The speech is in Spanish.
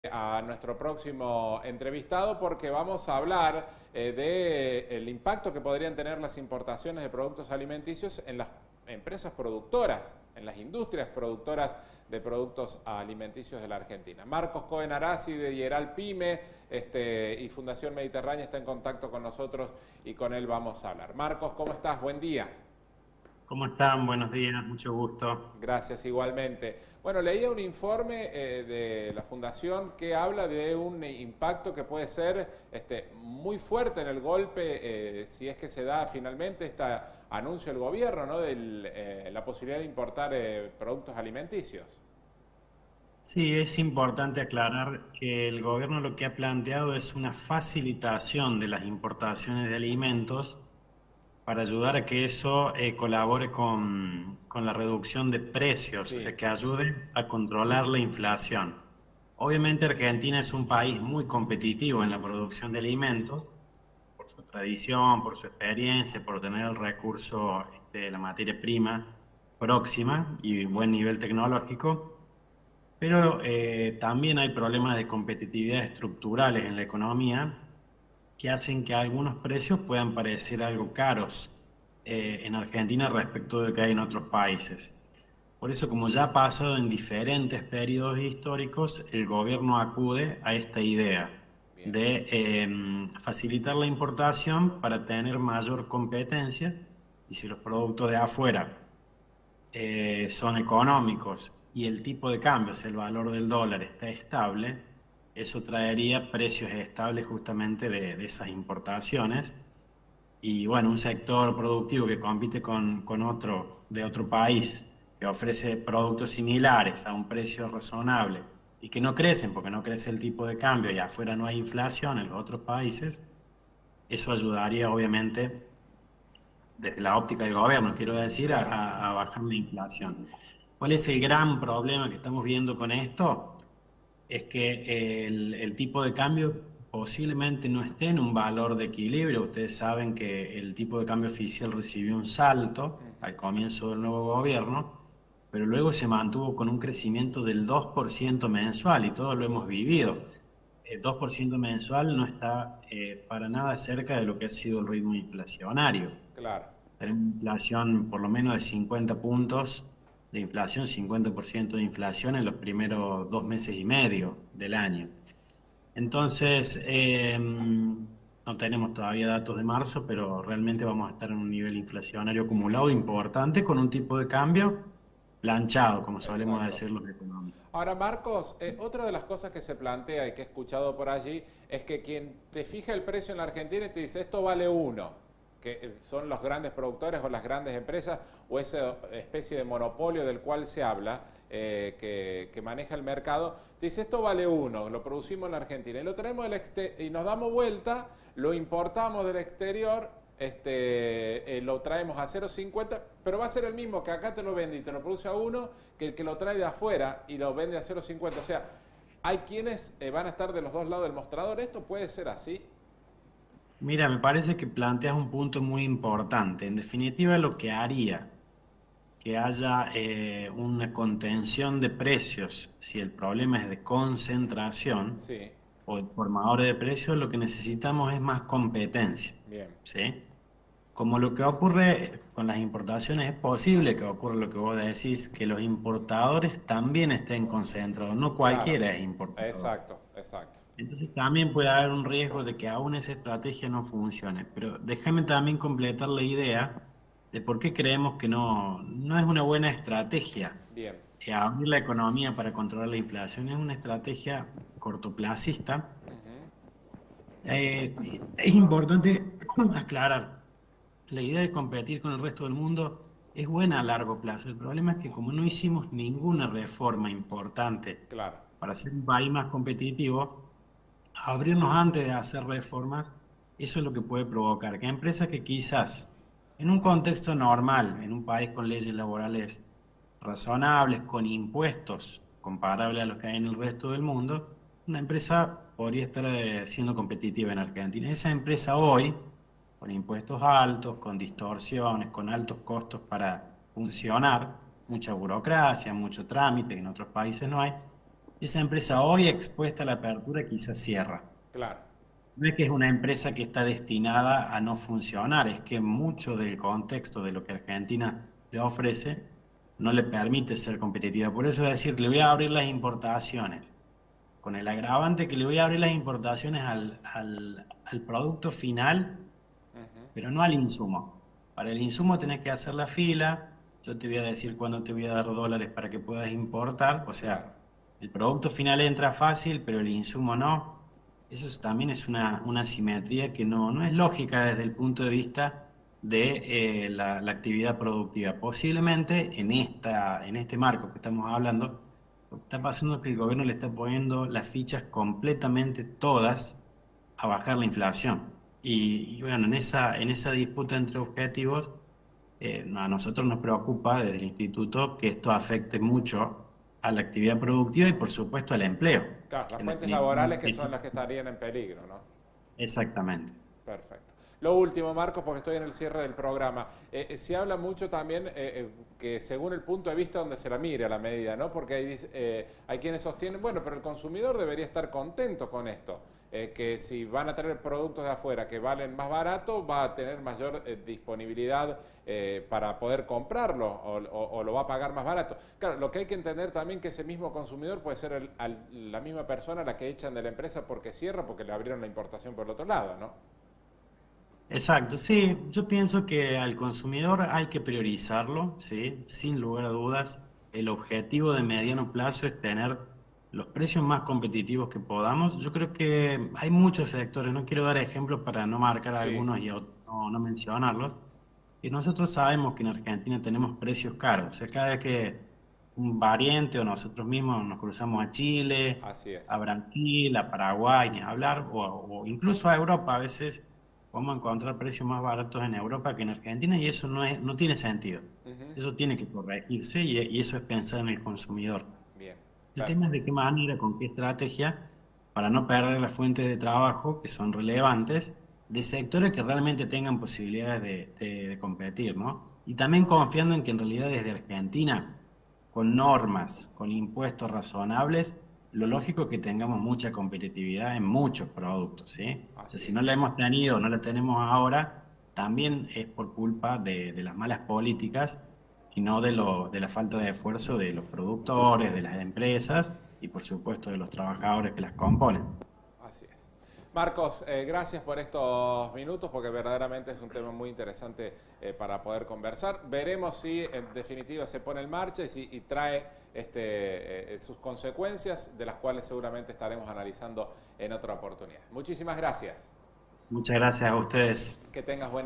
A nuestro próximo entrevistado porque vamos a hablar del impacto que podrían tener las importaciones de productos alimenticios en las empresas productoras, en las industrias productoras de productos alimenticios de la Argentina. Marcos Cohen Arasi de Yeral Pyme y Fundación Mediterránea está en contacto con nosotros y con él vamos a hablar. Marcos, ¿cómo estás? Buen día. ¿Cómo están? Buenos días, mucho gusto. Gracias, igualmente. Bueno, leía un informe de la Fundación que habla de un impacto que puede ser muy fuerte en el golpe, si es que se da finalmente este anuncio del gobierno, ¿no? De la posibilidad de importar productos alimenticios. Sí, es importante aclarar que el gobierno lo que ha planteado es una facilitación de las importaciones de alimentos para ayudar a que eso colabore con la reducción de precios, o Sí, sea, que ayude a controlar la inflación. Obviamente Argentina es un país muy competitivo en la producción de alimentos, por su tradición, por su experiencia, por tener el recurso de la materia prima próxima y buen nivel tecnológico. Pero también hay problemas de competitividad estructurales en la economía que hacen que algunos precios puedan parecer algo caros en Argentina respecto de lo que hay en otros países. Por eso, como ya ha pasado en diferentes periodos históricos, el gobierno acude a esta idea bien, de facilitar la importación para tener mayor competencia y si los productos de afuera son económicos y el tipo de cambio, o sea, el valor del dólar está estable, eso traería precios estables justamente de esas importaciones. Y bueno, un sector productivo que compite con otro de otro país, que ofrece productos similares a un precio razonable y que no crecen porque no crece el tipo de cambio y afuera no hay inflación en los otros países, eso ayudaría obviamente desde la óptica del gobierno, quiero decir, claro. a bajar la inflación. ¿Cuál es el gran problema que estamos viendo con esto? Es que el tipo de cambio posiblemente no esté en un valor de equilibrio. Ustedes saben que el tipo de cambio oficial recibió un salto al comienzo del nuevo gobierno, pero luego se mantuvo con un crecimiento del 2% mensual y todos lo hemos vivido. El 2% mensual no está para nada cerca de lo que ha sido el ritmo inflacionario. Claro. Tenemos inflación por lo menos de 50 puntos de inflación, 50% de inflación en los primeros 2 meses y medio del año. Entonces, no tenemos todavía datos de marzo, pero realmente vamos a estar en un nivel inflacionario acumulado importante con un tipo de cambio planchado, como solemos Exacto. decir los económicos. Ahora, Marcos, otra de las cosas que se plantea y que he escuchado por allí es que quien te fija el precio en la Argentina y te dice esto vale uno, que son los grandes productores o las grandes empresas o esa especie de monopolio del cual se habla, que maneja el mercado, te dice esto vale uno, lo producimos en la Argentina y lo traemos y nos damos vuelta, lo importamos del exterior, lo traemos a 0,50, pero va a ser el mismo que acá te lo vende y te lo produce a uno que el que lo trae de afuera y lo vende a 0,50. O sea, hay quienes van a estar de los dos lados del mostrador. ¿Esto puede ser así? Mira, me parece que planteas un punto muy importante. En definitiva, lo que haría que haya una contención de precios, si el problema es de concentración Sí, o de formadores de precios, lo que necesitamos es más competencia, bien, ¿sí? Como lo que ocurre con las importaciones, es posible que ocurra lo que vos decís, que los importadores también estén concentrados, no claro, cualquiera es importador. exacto, exacto. Entonces también puede haber un riesgo de que aún esa estrategia no funcione. Pero déjame también completar la idea de por qué creemos que no es una buena estrategia. Bien, Abrir la economía para controlar la inflación es una estrategia cortoplacista. Es importante aclarar, la idea de competir con el resto del mundo es buena a largo plazo. El problema es que como no hicimos ninguna reforma importante claro, para ser un país más competitivo, abrirnos antes de hacer reformas, eso es lo que puede provocar que empresas que quizás en un contexto normal, en un país con leyes laborales razonables, con impuestos comparables a los que hay en el resto del mundo, una empresa podría estar siendo competitiva en Argentina. Esa empresa hoy, con impuestos altos, con distorsiones, con altos costos para funcionar, mucha burocracia, mucho trámite que en otros países no hay, esa empresa hoy expuesta a la apertura quizás cierra. Claro, No es que es una empresa que está destinada a no funcionar, es que mucho del contexto de lo que Argentina le ofrece no le permite ser competitiva. Por eso es decir, le voy a abrir las importaciones, con el agravante que le voy a abrir las importaciones al producto final, ujú, pero no al insumo. Para el insumo tenés que hacer la fila, yo te voy a decir cuándo te voy a dar dólares para que puedas importar, o claro. sea, el producto final entra fácil, pero el insumo no. También es una asimetría que no es lógica desde el punto de vista de la actividad productiva. Posiblemente en este marco que estamos hablando, lo que está pasando es que el gobierno le está poniendo las fichas completamente todas a bajar la inflación. Y bueno, en esa disputa entre objetivos, a nosotros nos preocupa desde el instituto que esto afecte mucho a la actividad productiva y por supuesto al empleo. Claro, las En fuentes definitiva, laborales que son las que estarían en peligro, ¿no? exactamente. Perfecto. Lo último, Marcos, porque estoy en el cierre del programa. Se habla mucho también que según el punto de vista donde se la mire a la medida, ¿no? Porque hay quienes sostienen, bueno, pero el consumidor debería estar contento con esto. Que si van a tener productos de afuera que valen más barato, va a tener mayor disponibilidad para poder comprarlo o lo va a pagar más barato. Claro, lo que hay que entender también que ese mismo consumidor puede ser la misma persona a la que echan de la empresa porque cierra, porque le abrieron la importación por el otro lado, ¿no? Exacto, sí, yo pienso que al consumidor hay que priorizarlo, sí, sin lugar a dudas. El objetivo de mediano plazo es tener los precios más competitivos que podamos. Yo creo que hay muchos sectores, no quiero dar ejemplos para no marcar Sí, algunos y no mencionarlos, y nosotros sabemos que en Argentina tenemos precios caros. O sea, cada vez que un pariente o nosotros mismos nos cruzamos a Chile, así a es. Brasil, a Paraguay, ni hablar, o incluso a Europa, a veces vamos a encontrar precios más baratos en Europa que en Argentina y eso no tiene sentido. Ujú. Eso tiene que corregirse y eso es pensar en el consumidor. Bien, El tema es perfecto. de qué manera, con qué estrategia, para no perder las fuentes de trabajo que son relevantes de sectores que realmente tengan posibilidades de competir, ¿no? Y también confiando en que en realidad desde Argentina, con normas, con impuestos razonables, lo lógico es que tengamos mucha competitividad en muchos productos, ¿sí? O sea, Así si no es. la hemos tenido, no la tenemos ahora, también es por culpa de las malas políticas y no de la falta de esfuerzo de los productores, de las empresas y por supuesto de los trabajadores que las componen. Así es. Marcos, gracias por estos minutos porque verdaderamente es un tema muy interesante para poder conversar. Veremos si en definitiva se pone en marcha y trae sus consecuencias, de las cuales seguramente estaremos analizando en otra oportunidad. Muchísimas gracias. Muchas gracias a ustedes. Que tengas buen